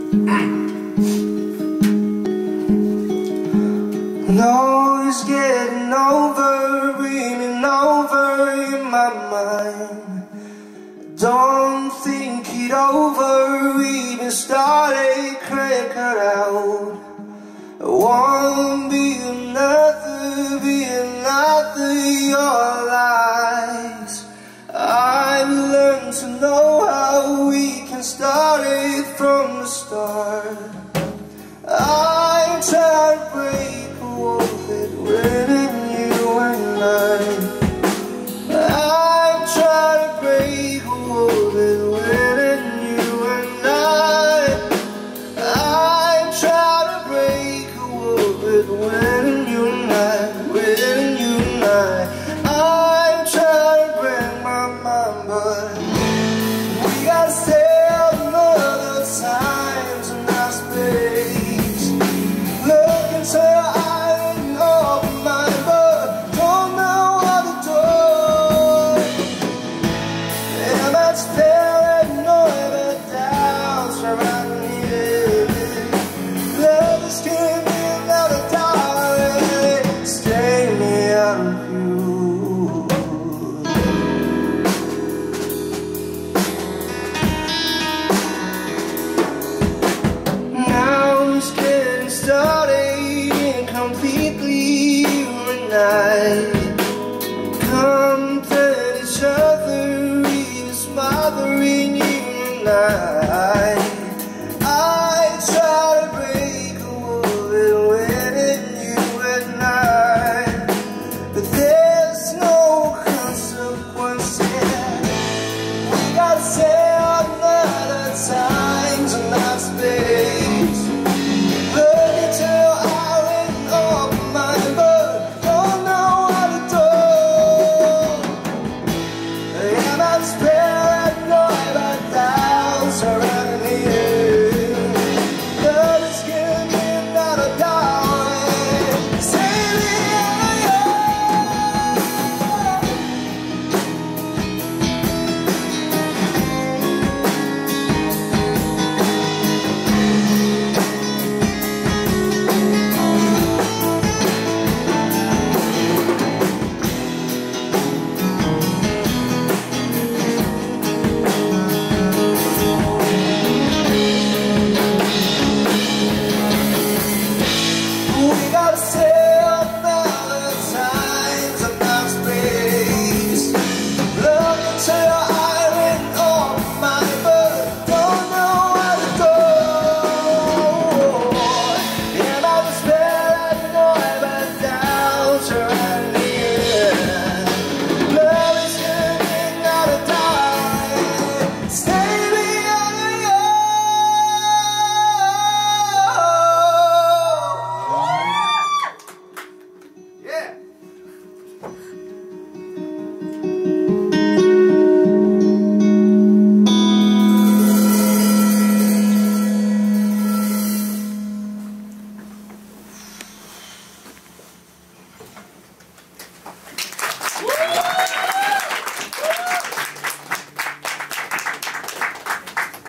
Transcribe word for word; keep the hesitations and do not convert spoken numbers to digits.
No, it's getting over, reaming over in my mind. Don't think it over, even started crying out. I won't be another, be another your lies. I've learned to know how we can start it from the start. I try to break a wall between you and I. I try to break a wall between you and I. I try to break a wall between you and I, between you and I. I try to break my mind, but we gotta stay another times in our space. Look into your eyes and open mine, but don't know what to do. Am I staring over doubts around you? Love is killing me another dark, stay me out of you. Now it's getting started.